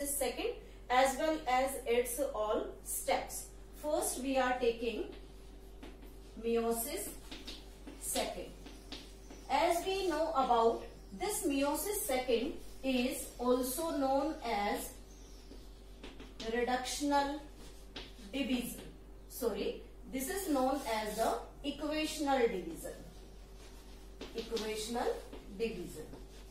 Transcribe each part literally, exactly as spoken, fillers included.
second as well as its all steps. First we are taking meiosis second. As we know about this meiosis second is also known as reductional division. Sorry, this is known as the equational division. Equational division.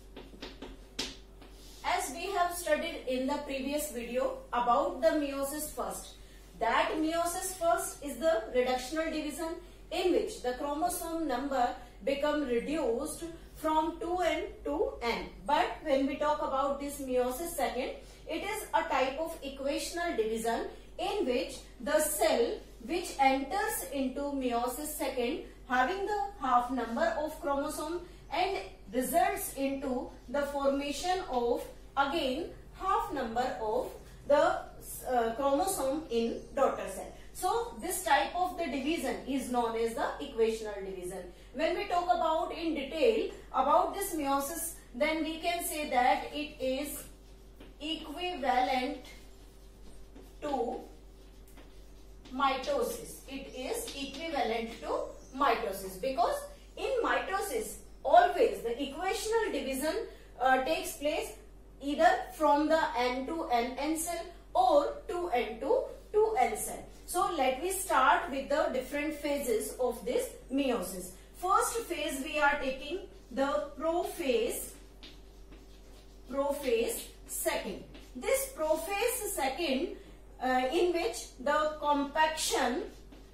As we have studied in the previous video about the meiosis first, that meiosis first is the reductional division in which the chromosome number become reduced from two n to n. But when we talk about this meiosis second, it is a type of equational division in which the cell which enters into meiosis second having the half number of chromosome and results into the formation of again half number of the uh, chromosome in daughter cell. So this type of the division is known as the equational division. When we talk about in detail about this meiosis, then we can say that it is equivalent to mitosis. It is equivalent to mitosis because in mitosis always the equational division uh, takes place either from the N to N N cell or two N to two N cell. So let me start with the different phases of this meiosis. First phase we are taking the prophase. Prophase second. This prophase second uh, in which the compaction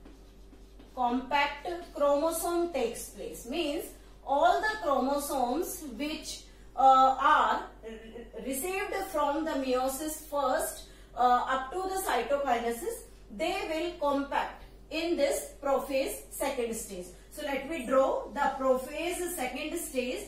compact chromosome takes place, means all the chromosomes which uh, are received from the meiosis first uh, up to the cytokinesis, they will compact in this prophase second stage. So let me draw the prophase second stage.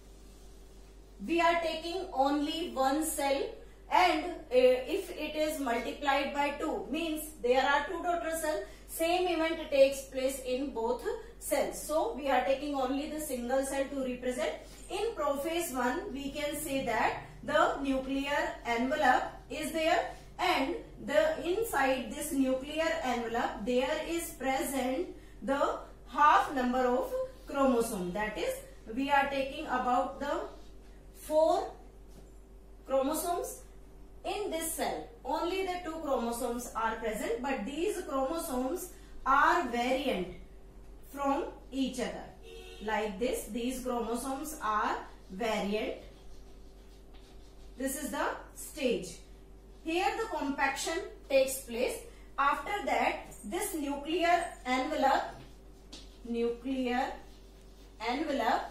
We are taking only one cell, and uh, if it is multiplied by two, means there are two daughter cells, same event takes place in both cells. So we are taking only the single cell to represent. In prophase one, we can say that the nuclear envelope is there, and the inside this nuclear envelope there is present the half number of chromosome. That is, we are taking about the four chromosomes in this cell. Only the two chromosomes are present, but these chromosomes are variant from each other. Like this, these chromosomes are variant. This is the stage. Here the compaction takes place. After that, this nuclear envelope, nuclear envelope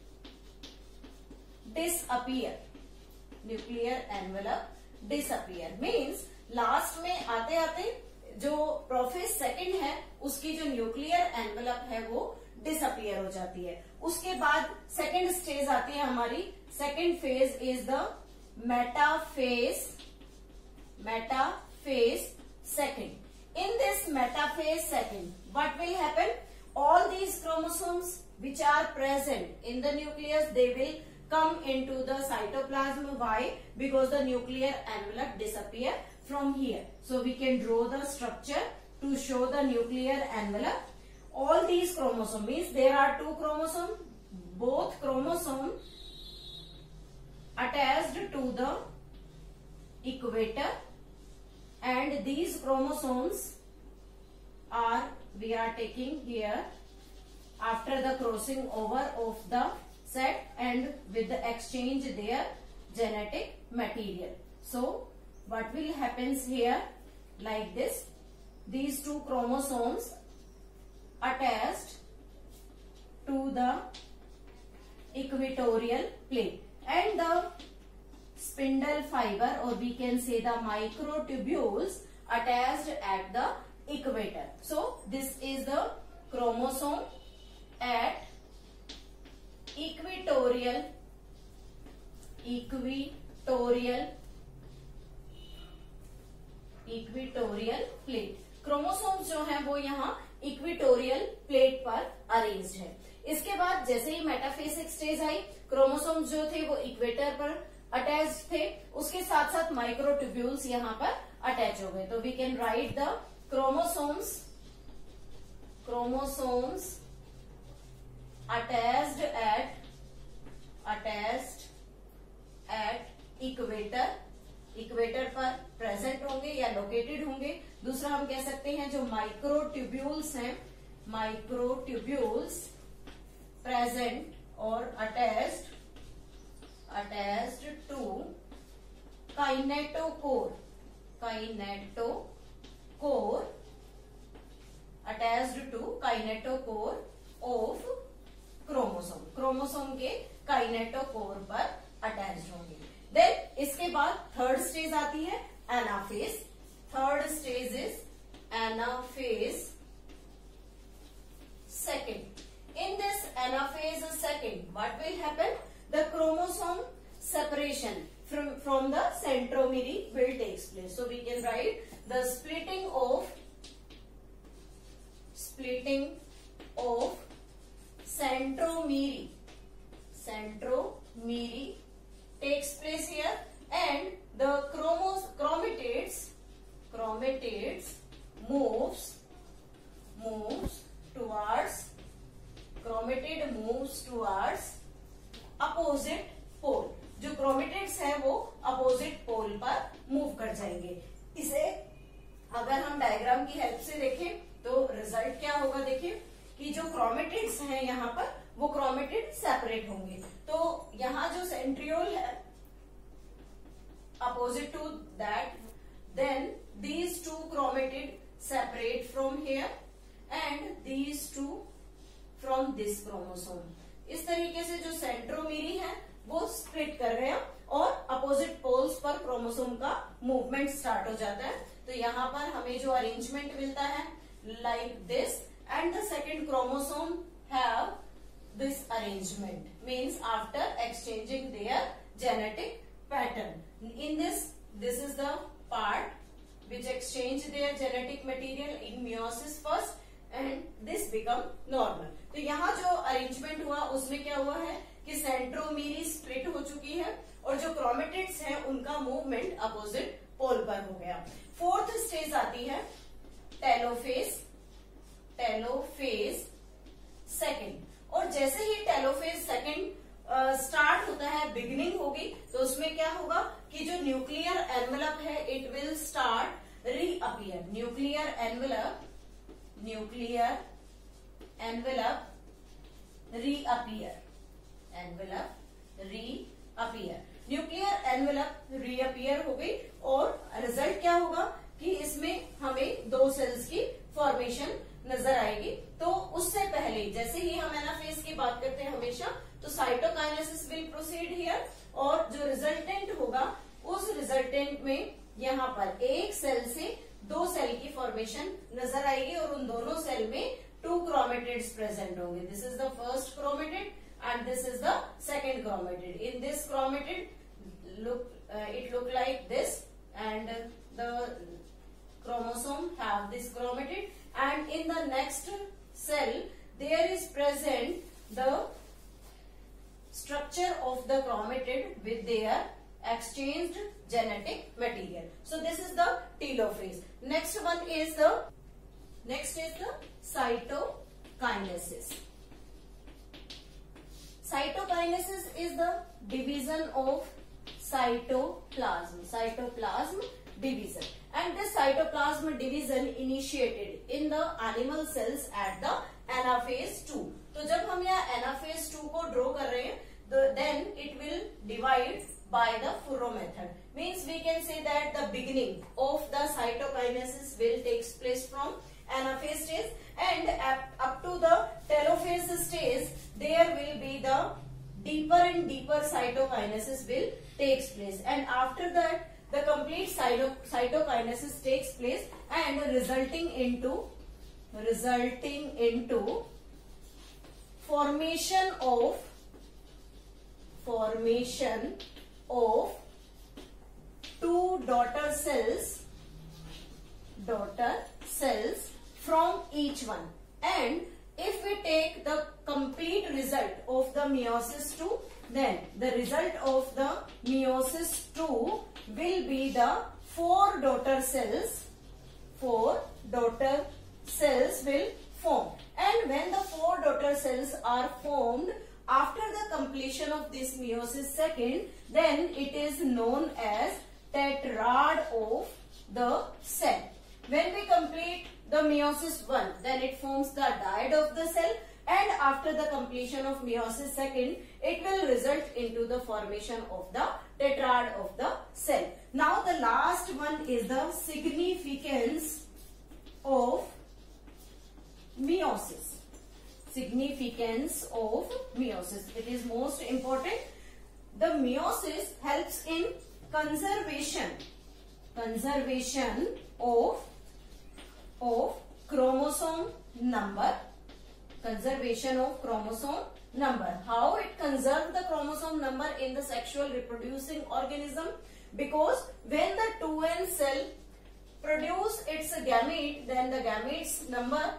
disappear. Nuclear envelope disappear means last में आते आते जो prophase second है उसकी जो nuclear envelope है वो disappear हो जाती है. उसके बाद सेकंड स्टेज आती है हमारी. Second phase is the metaphase. Metaphase second. In this metaphase second, what will happen? All these chromosomes which are present in the nucleus, they will come into the cytoplasm. Why? Because the nuclear envelope disappear from here. So we can draw the structure to show the nuclear envelope. All these chromosomes, means there are two chromosomes, both chromosomes attached to the equator, and these chromosomes are, we are taking here after the crossing over of the set and with the exchange their genetic material. So what will happens here? Like this, these two chromosomes attached to the equatorial plate, and the spindle fiber, or we can say the microtubules, attached at the equator. So this is the chromosome at equatorial equatorial equatorial plate. Chromosomes जो हैं वो यहाँ equatorial plate पर arranged है. इसके बाद जैसे ही मेटाफेज स्टेज आई, क्रोमोसोम्स जो थे वो इक्वेटर पर अटैच थे, उसके साथ साथ माइक्रोट्यूब्यूल्स यहाँ पर अटैच हो गए। तो we can write the chromosomes chromosomes attached at attached at equator, equator पर प्रेजेंट होंगे या लोकेटेड होंगे। दूसरा हम कह सकते हैं जो माइक्रोट्यूब्यूल्स हैं, माइक्रोट्यूब्यूल्स प्रेजेंट और attached attached to kinetochore, kinetochore attached to kinetochore of chromosome, chromosome के काइनेटोकोर पर अटैच्ड होंगे। देन इसके बाद थर्ड स्टेज आती है anaphase. Third stage is anaphase second. In this anaphase second, what will happen? The chromosome separation from, from the centromere will takes place. So we can write the splitting of splitting of centromere, centromere takes place here, and the chromos chromatids chromatids moves moves towards chromatid moves towards opposite pole। जो chromatids है वो opposite pole पर move कर जाएंगे। इसे अगर हम diagram की हेल्प से देखें तो रिजल्ट क्या होगा, देखिए कि जो क्रोमेटिड्स हैं यहाँ पर वो क्रोमेटिड सेपरेट होंगे। तो यहाँ जो सेंट्रियोल है opposite to that, then these two chromatid separate from here and these two from this chromosome. इस तरीके से जो सेंट्रोमेरी है वो स्प्लिट कर रहे हैं और अपोजिट पोल्स पर क्रोमोसोम का मूवमेंट स्टार्ट हो जाता है। तो यहाँ पर हमें जो अरेंजमेंट मिलता है like this, and the second chromosome have this arrangement, means after exchanging their genetic pattern. In this this is the part which exchange their genetic material in meiosis first and this become normal। तो यहाँ जो arrangement हुआ उसमें क्या हुआ है कि सेंट्रोमेरी split हो चुकी है और जो क्रोमेटिड्स हैं उनका मूवमेंट अपोजिट पोल पर हो गया। फोर्थ स्टेज आती है टेलोफेज, टेलोफेज सेकेंड। और जैसे ही टेलोफेज सेकेंड स्टार्ट uh, होता है, बिगिनिंग होगी, तो उसमें क्या होगा कि जो न्यूक्लियर एनवेलप है it will start reappear. Nuclear envelope nuclear envelope reappear envelope reappear nuclear envelope reappear हो गई। और रिजल्ट क्या होगा कि इसमें हमें दो सेल्स की फॉर्मेशन नजर आएगी। तो उससे पहले जैसे ही हम एनाफेज की बात करते हैं हमेशा, तो साइटोकाइनेसिस विल प्रोसीड हियर और जो रिजल्टेंट होगा उस रिजल्टेंट में यहाँ पर एक सेल से दो सेल की फॉर्मेशन नजर आएगी और उन दोनों सेल में टू क्रोमेटिड्स प्रेजेंट होंगे। This is the first chromatid and this is the second chromatid. In this chromatid look uh, it look like this, and the chromosome have this chromatid, and in the next cell there is present the structure of the chromatid with their exchanged genetic material. So this is the telophase. Next one is the next is the cytokinesis. Cytokinesis is the division of cytoplasm, cytoplasm division, and this cytoplasm division initiated in the animal cells at the anaphase two। तो जब हम यहाँ anaphase two को draw कर रहे हैं, then it will divide by the Furrow method, means we can say that the beginning of the cytokinesis will takes place from anaphase stage, and up to the telophase stage there will be the deeper and deeper cytokinesis will takes place, and after that the complete cyto cytokinesis takes place and resulting into resulting into formation of formation of two daughter cells daughter cells from each one। And if we take the complete result of the meiosis two, then the result of the meiosis two will be the four daughter cells. Four daughter cells will form. And when the four daughter cells are formed after the completion of this meiosis second, then it is known as tetrad of the cell. When we complete the meiosis one, then it forms the diad of the cell, and after the completion of meiosis second, it will result into the formation of the tetrad of the cell. Now the last one is the significance of meiosis. Significance of meiosis. It is most important. The meiosis helps in conservation, conservation of, of chromosome number. Conservation of chromosome number. How it conserves the chromosome number in the sexual reproducing organism? Because when the two N cell produce its gamete, then the gametes number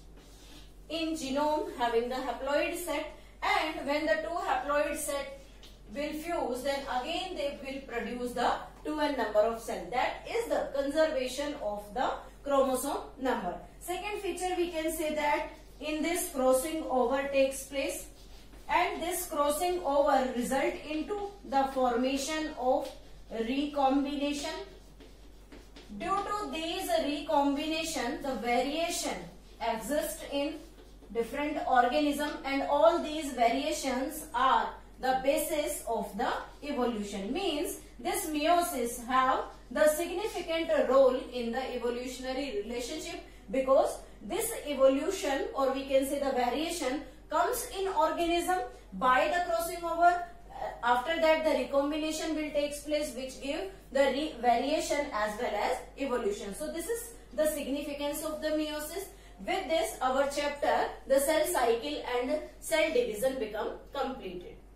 in genome having the haploid set, and when the two haploid set will fuse, then again they will produce the two N number of cell. That is the conservation of the chromosome number. Second feature, we can say that in this crossing over takes place, and this crossing over result into the formation of recombination. Due to these recombination, the variation exists in different organism, and all these variations are the basis of the evolution. Means this meiosis have the significant role in the evolutionary relationship, because this evolution, or we can say the variation, comes in organism by the crossing over. After that the recombination will take place, which give the variation as well as evolution. So this is the significance of the meiosis. With this, our chapter, the cell cycle and cell division, become completed.